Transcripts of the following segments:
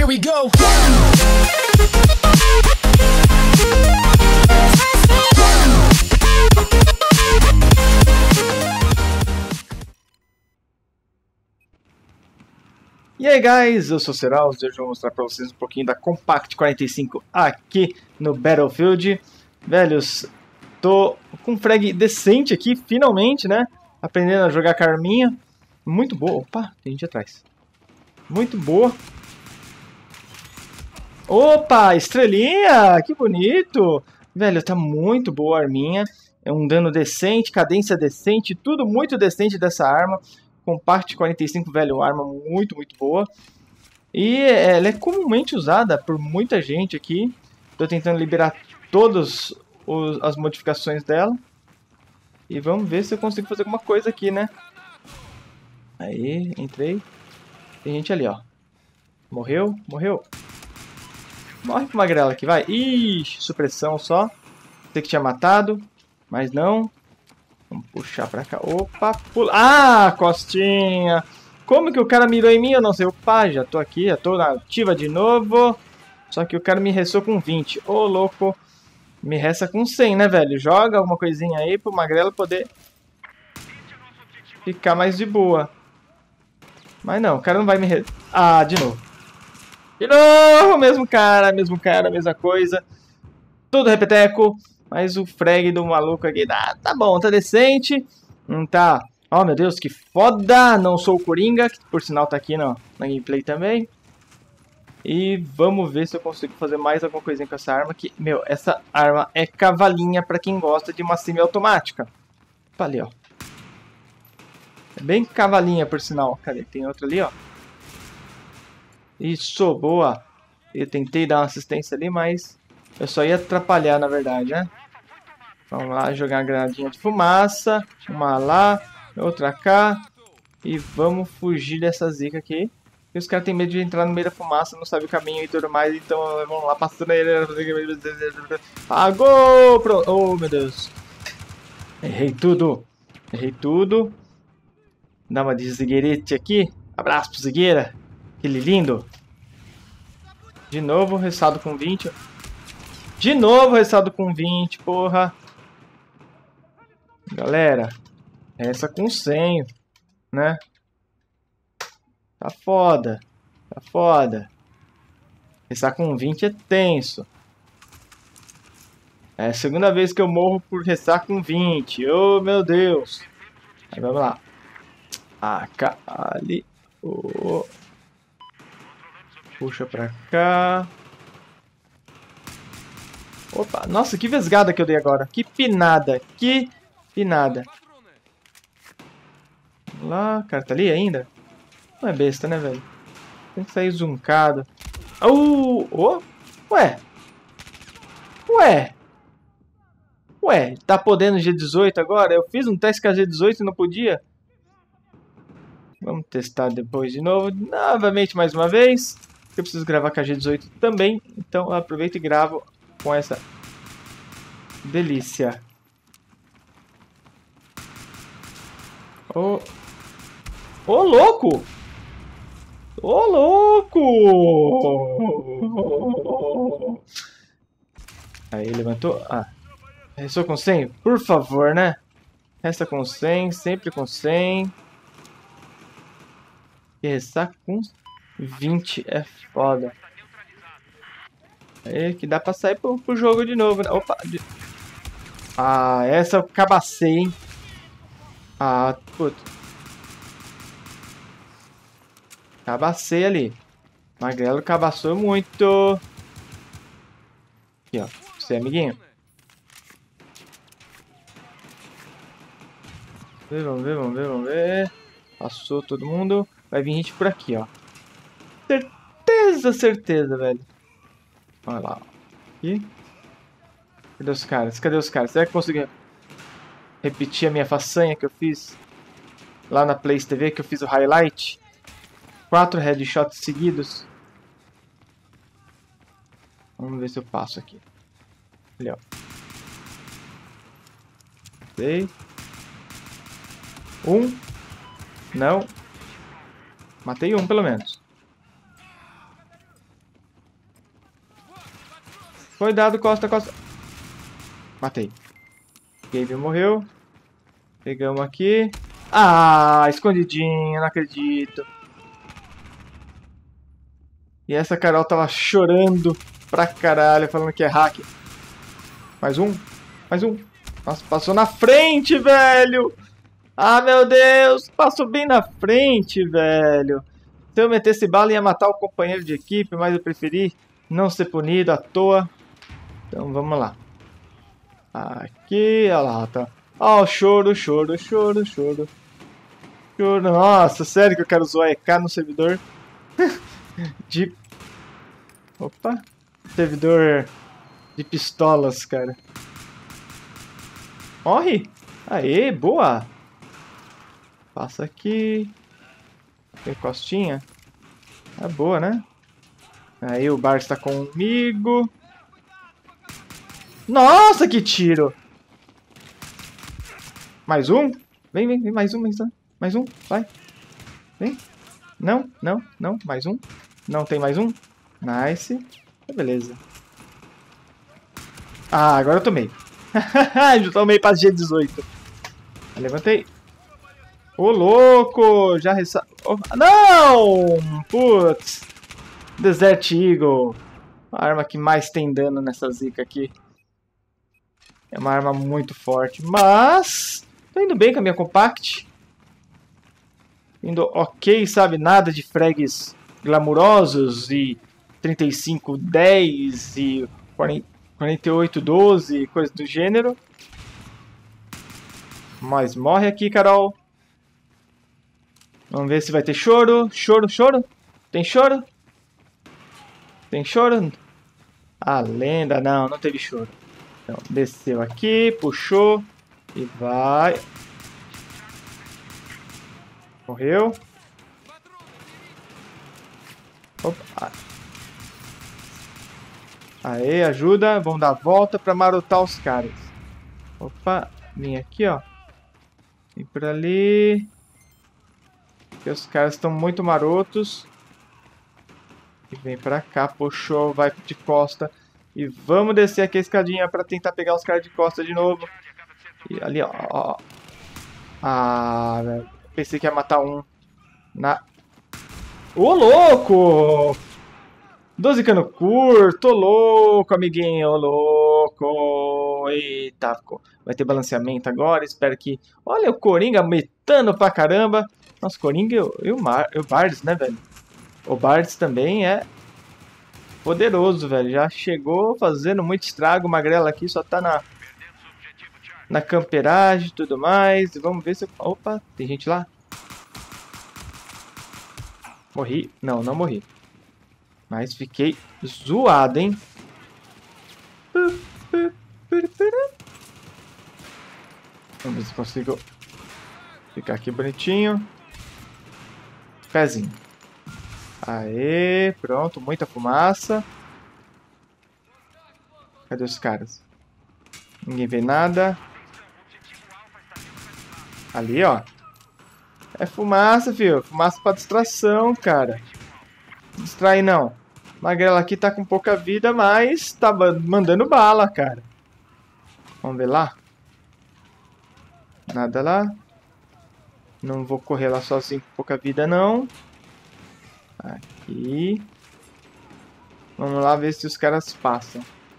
Here we go. E aí guys, eu sou o Seraus e hoje eu vou mostrar pra vocês um pouquinho da Compact 45 aqui no Battlefield. Velhos, tô com um frag decente aqui, finalmente, né? Aprendendo a jogar com a arminha. Muito boa. Opa, tem gente atrás. Muito boa. Opa, estrelinha! Que bonito! Velho, tá muito boa a arminha. É um dano decente, cadência decente, tudo muito decente dessa arma. Compact 45, velho, arma muito boa. E ela é comumente usada por muita gente aqui. Tô tentando liberar todas as modificações dela. E vamos ver se eu consigo fazer alguma coisa aqui, né? Aí, entrei. Tem gente ali, ó. Morreu, morreu. Morre pro magrela aqui, vai. Ixi, supressão só. Sei que tinha matado, mas não. Vamos puxar pra cá. Opa, pula. Ah, costinha. Como que o cara mirou em mim? Eu não sei. Opa, já tô aqui, já tô na ativa de novo. Só que o cara me restou com 20. Ô, louco. Me resta com 100, né, velho? Joga alguma coisinha aí pro magrelo poder ficar mais de boa. Mas não, o cara não vai me... Ah, de novo. De novo, mesma cara, mesma coisa. Tudo repeteco. Mas o frag do maluco aqui tá bom, tá decente. Não tá... Oh, meu Deus, que foda. Não sou o Coringa, que por sinal tá aqui na gameplay também. E vamos ver se eu consigo fazer mais alguma coisinha com essa arma. Que, meu, essa arma é cavalinha pra quem gosta de uma semiautomática. Opa, ali, ó. É bem cavalinha, por sinal. Cadê? Tem outra ali, ó. Isso, boa. Eu tentei dar uma assistência ali, mas eu só ia atrapalhar, na verdade, né? Vamos lá, jogar uma granadinha de fumaça. Uma lá, outra cá. E vamos fugir dessa zica aqui. E os caras têm medo de entrar no meio da fumaça, não sabem o caminho e tudo mais. Então vamos lá, passando ele. Pagou! Pronto. Oh, meu Deus. Errei tudo. Errei tudo. Dá uma de Zigueirete aqui. Abraço pro Zigueira. Aquele lindo. De novo, ressaldo com 20. De novo, ressaldo com 20, porra. Galera, essa com 100, né? Tá foda. Tá foda. Ressar com 20 é tenso. É a segunda vez que eu morro por ressar com 20. Oh, meu Deus. Aí, vamos lá. AK ali. Oh. Puxa pra cá. Opa, nossa, que vesgada que eu dei agora. Que pinada. Que pinada. Vamos lá, o cara tá ali ainda? Não é besta, né, velho? Tem que sair zoomcado. Oh! Ué! Ué! Ué, tá podendo G18 agora? Eu fiz um teste com a G18 e não podia? Vamos testar depois de novo. Novamente, mais uma vez. Eu preciso gravar com a G18 também. Então, eu aproveito e gravo com essa delícia. Ô, louco! Ô, louco! Aí, levantou. Ah, restou com 100? Por favor, né? Resta com 100, sempre com 100. E restar com 20 é foda. Aí, que dá pra sair pro jogo de novo, né? Opa! Ah, essa eu cabacei, hein? Ah, puta. Cabacei ali. Magrelo cabaçou muito. Aqui, ó. Você, amiguinho. Vamos ver, vamos ver, vamos ver. Passou todo mundo. Vai vir gente por aqui, ó. Certeza, velho. Olha lá. Aqui. Cadê os caras? Cadê os caras? Será que eu consigo repetir a minha façanha que eu fiz lá na Place TV, que eu fiz o highlight? 4 headshots seguidos. Vamos ver se eu passo aqui. Ali, ó. Sei. Não. Matei um, pelo menos. Foi dado, costa, costa. Matei. Gabe morreu. Pegamos aqui. Ah, escondidinho, não acredito. E essa Carol tava chorando pra caralho, falando que é hack. Mais um. Mais um. Nossa, passou na frente, velho. Ah, meu Deus. Passou bem na frente, velho. Se eu metesse bala, ia matar o companheiro de equipe, mas eu preferi não ser punido à toa. Então, vamos lá. Aqui, olha lá, tá. Ó, o choro, choro, choro, choro. Choro. Nossa, sério que eu quero zoar EK no servidor de... Opa. Servidor de pistolas, cara. Morre. Aê, boa. Passa aqui. Tem costinha. Tá boa, né? Aí o Bart está comigo. Nossa, que tiro! Mais um? Vem, vem, vem, mais um, mais um. Mais um, vai. Vem. Não, não, não, mais um. Não tem mais um? Nice. Beleza. Ah, agora eu tomei. Já tomei pra G18. Levantei. Ô, louco! Já ressa... Oh, não! Putz! Desert Eagle. A arma que mais tem dano nessa zica aqui. É uma arma muito forte. Mas... tô indo bem com a minha Compact. Indo ok, sabe? Nada de frags glamurosos e 35-10 e 48-12, coisa do gênero. Mas morre aqui, Carol. Vamos ver se vai ter choro. Choro, choro. Tem choro? Tem choro? A lenda, não, não teve choro. Então, desceu aqui, puxou e vai. Morreu. Opa. Aê, ajuda. Vamos dar a volta para marotar os caras. Opa, vem aqui, ó. Vem por ali. Porque os caras estão muito marotos. E vem pra cá, puxou, vai de costa. E vamos descer aqui a escadinha pra tentar pegar os caras de costa de novo. E ali, ó. Ah, velho. Pensei que ia matar um. Ô, louco! 12 cano curto, louco, amiguinho, louco. Eita, vai ter balanceamento agora, espero que... Olha o Coringa metando pra caramba. Nossa, Coringa e o Bards, né, velho? O Bards também é poderoso, velho. Já chegou fazendo muito estrago. O Magrela aqui só tá na camperagem e tudo mais. Vamos ver se... Opa, tem gente lá? Morri? Não, não morri. Mas fiquei zoado, hein? Vamos ver se consigo ficar aqui bonitinho. Pezinho. Aê, pronto, muita fumaça. Cadê os caras? Ninguém vê nada. Ali, ó. É fumaça, filho. Fumaça pra distração, cara. Não distrai, não. Magrela aqui tá com pouca vida, mas tá mandando bala, cara. Vamos ver lá. Nada lá. Não vou correr lá sozinho com pouca vida, não. Aqui. Vamos lá ver se os caras passam.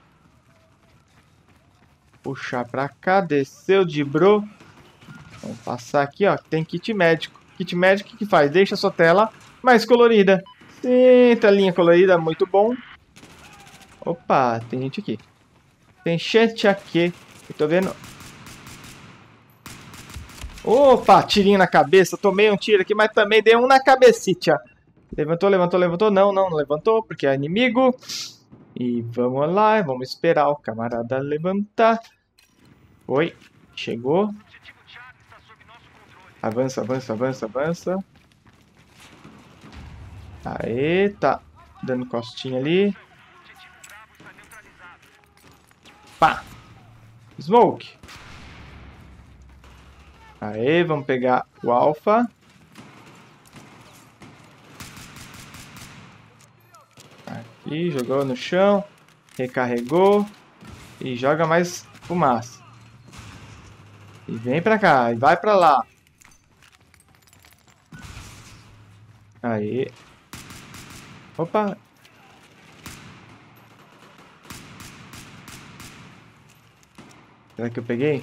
Puxar pra cá. Desceu, dibrou. Vamos passar aqui, ó. Tem kit médico. Kit médico, o que faz? Deixa a sua tela mais colorida. Sim, telinha colorida, muito bom. Opa, tem gente aqui. Tem gente aqui. Eu tô vendo... Opa, tirinho na cabeça. Tomei um tiro aqui, mas também dei um na cabecita. Levantou, levantou, levantou. Não, não, não levantou, porque é inimigo. E vamos lá, vamos esperar o camarada levantar. Oi, chegou. Avança, avança, avança, avança. Aê, tá dando costinha ali. Pá! Smoke! Aê, vamos pegar o Alpha. Aqui, jogou no chão. Recarregou. E joga mais fumaça. E vem pra cá, e vai pra lá. Aí. Opa. Será que eu peguei?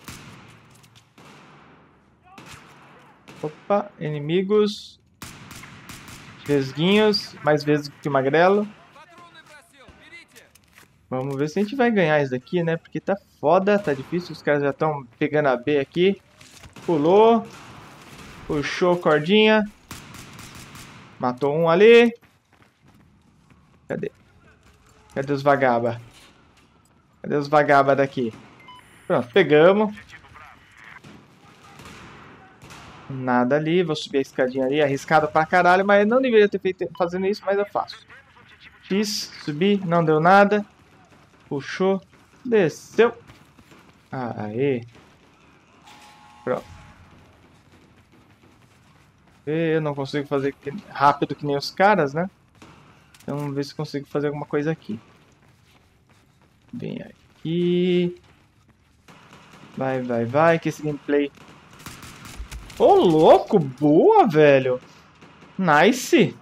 Opa, inimigos. Vesguinhos, mais vesgo que o magrelo. Vamos ver se a gente vai ganhar isso daqui, né? Porque tá foda, tá difícil. Os caras já estão pegando a B aqui. Pulou. Puxou cordinha. Matou um ali. Cadê? Cadê os vagaba? Cadê os vagaba daqui? Pronto, pegamos. Nada ali, vou subir a escadinha ali, arriscado pra caralho, mas não deveria ter feito fazendo isso, mas eu faço. Fiz, subi, não deu nada. Puxou, desceu. Aê. Pronto. Eu não consigo fazer rápido que nem os caras, né? Então vamos ver se consigo fazer alguma coisa aqui. Vem aqui. Vai, vai, vai, que esse gameplay... Ô, louco! Boa, velho! Nice!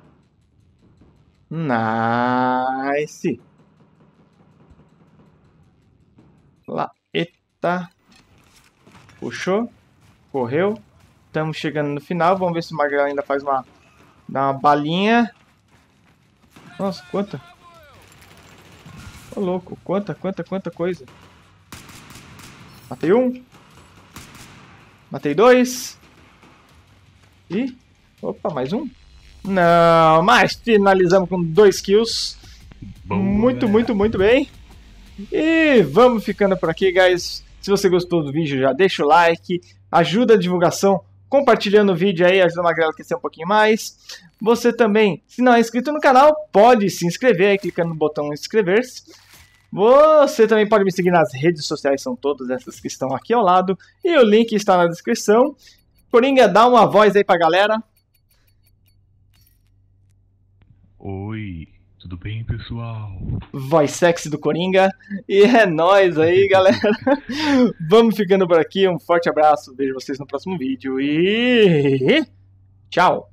Nice! Lá, eita! Puxou, correu. Estamos chegando no final. Vamos ver se o Magrelo ainda faz uma... Dá uma balinha. Nossa, quanta! Ô, louco! Quanta coisa! Matei um. Matei dois. E... Opa, mais um. Não, mas finalizamos com 2 kills. Muito bem. E vamos ficando por aqui, guys. Se você gostou do vídeo, já deixa o like. Ajuda a divulgação compartilhando o vídeo aí. Ajuda a Magrelo a crescer um pouquinho mais. Você também, se não é inscrito no canal, pode se inscrever aí, clicando no botão inscrever-se. Você também pode me seguir nas redes sociais, são todas essas que estão aqui ao lado. E o link está na descrição. Coringa, dá uma voz aí pra galera. Oi, tudo bem, pessoal? Voz sexy do Coringa. E é nóis aí, galera. Vamos ficando por aqui. Um forte abraço. Vejo vocês no próximo vídeo. E... tchau!